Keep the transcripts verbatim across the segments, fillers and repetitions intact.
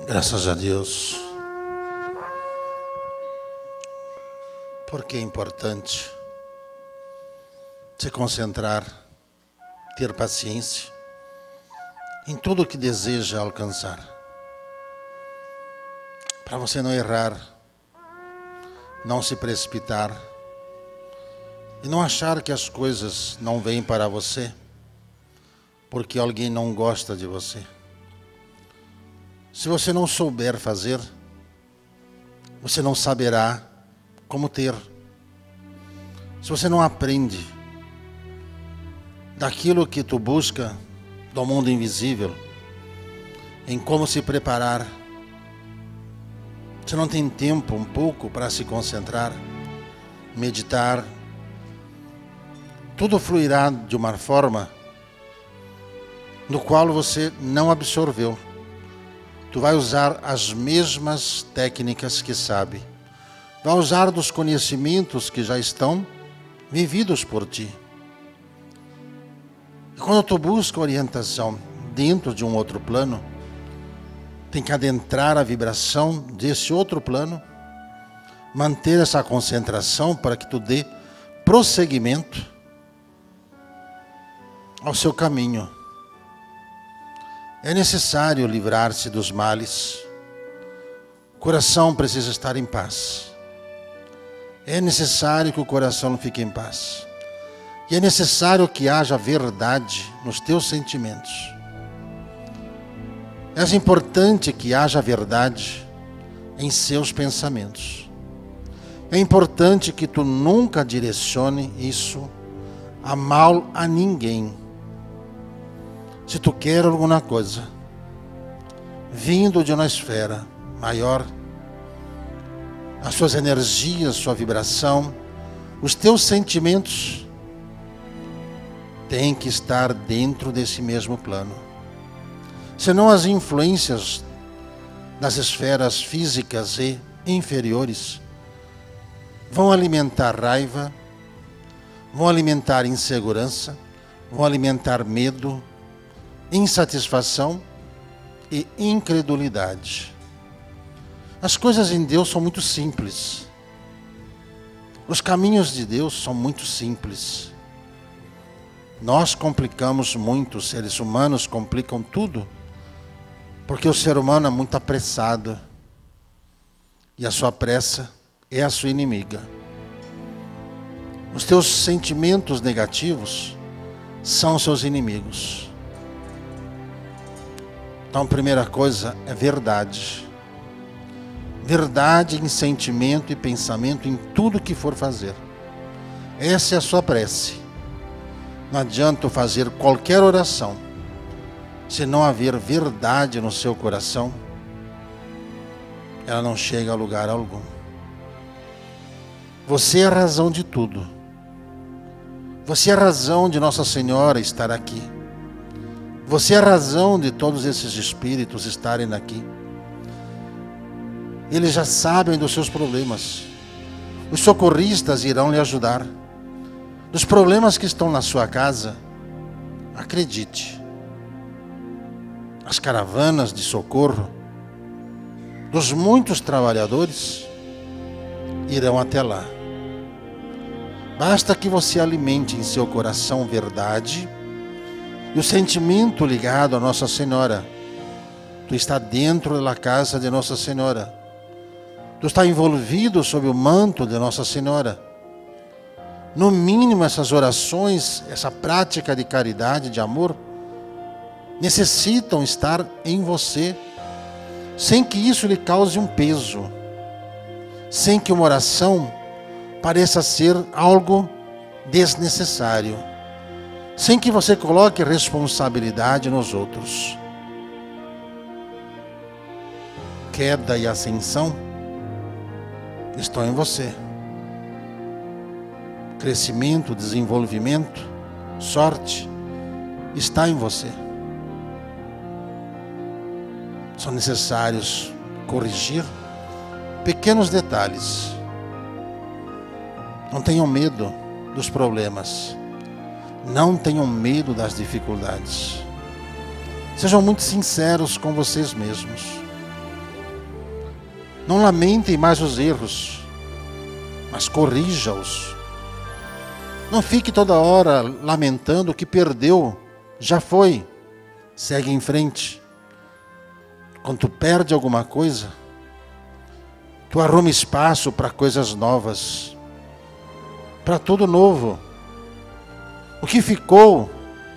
Graças a Deus. Porque é importante se concentrar, ter paciência em tudo o que deseja alcançar. Para você não errar, não se precipitar e não achar que as coisas não vêm para você porque alguém não gosta de você. Se você não souber fazer, você não saberá como ter. Se você não aprende daquilo que tu busca do mundo invisível, em como se preparar, você não tem tempo um pouco para se concentrar, meditar, tudo fluirá de uma forma no qual você não absorveu. Tu vai usar as mesmas técnicas que sabe. Vai usar dos conhecimentos que já estão vividos por ti. E quando tu busca orientação dentro de um outro plano, tem que adentrar a vibração desse outro plano, manter essa concentração para que tu dê prosseguimento ao seu caminho. É necessário livrar-se dos males. O coração precisa estar em paz. É necessário que o coração fique em paz. E é necessário que haja verdade nos teus sentimentos. É importante que haja verdade em seus pensamentos. É importante que tu nunca direcione isso a mal a ninguém. Se tu quer alguma coisa vindo de uma esfera maior, as suas energias, sua vibração, os teus sentimentos têm que estar dentro desse mesmo plano. Senão as influências das esferas físicas e inferiores vão alimentar raiva, vão alimentar insegurança, vão alimentar medo, insatisfação e incredulidade. As coisas em Deus são muito simples. Os caminhos de Deus são muito simples. Nós complicamos muito, os seres humanos complicam tudo, porque o ser humano é muito apressado. E a sua pressa é a sua inimiga. Os teus sentimentos negativos são seus inimigos. Então, a primeira coisa é verdade. Verdade em sentimento e pensamento em tudo que for fazer. Essa é a sua prece. Não adianta fazer qualquer oração se não haver verdade no seu coração. Ela não chega a lugar algum. Você é a razão de tudo. Você é a razão de Nossa Senhora estar aqui. Você é a razão de todos esses espíritos estarem aqui. Eles já sabem dos seus problemas. Os socorristas irão lhe ajudar. Dos problemas que estão na sua casa, acredite. As caravanas de socorro dos muitos trabalhadores irão até lá. Basta que você alimente em seu coração verdade e o sentimento ligado a Nossa Senhora. Tu está dentro da casa de Nossa Senhora. Tu está envolvido sob o manto de Nossa Senhora. No mínimo, essas orações, essa prática de caridade, de amor, necessitam estar em você, sem que isso lhe cause um peso, sem que uma oração pareça ser algo desnecessário, sem que você coloque responsabilidade nos outros. Queda e ascensão estão em você. Crescimento, desenvolvimento, sorte está em você. São necessários corrigir pequenos detalhes. Não tenham medo dos problemas. Não tenham medo das dificuldades. Sejam muito sinceros com vocês mesmos. Não lamente mais os erros, mas corrija-os. Não fique toda hora lamentando o que perdeu, já foi. Segue em frente. Quando tu perde alguma coisa, tu arruma espaço para coisas novas, para tudo novo. O que ficou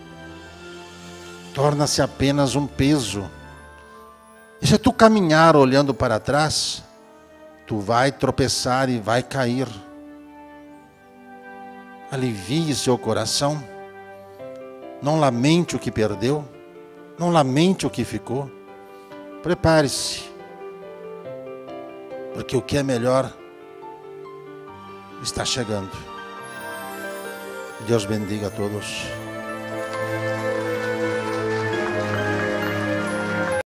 torna-se apenas um peso. E se tu caminhar olhando para trás, tu vai tropeçar e vai cair. Alivie seu coração. Não lamente o que perdeu. Não lamente o que ficou. Prepare-se. Porque o que é melhor está chegando. Deus bendiga a todos.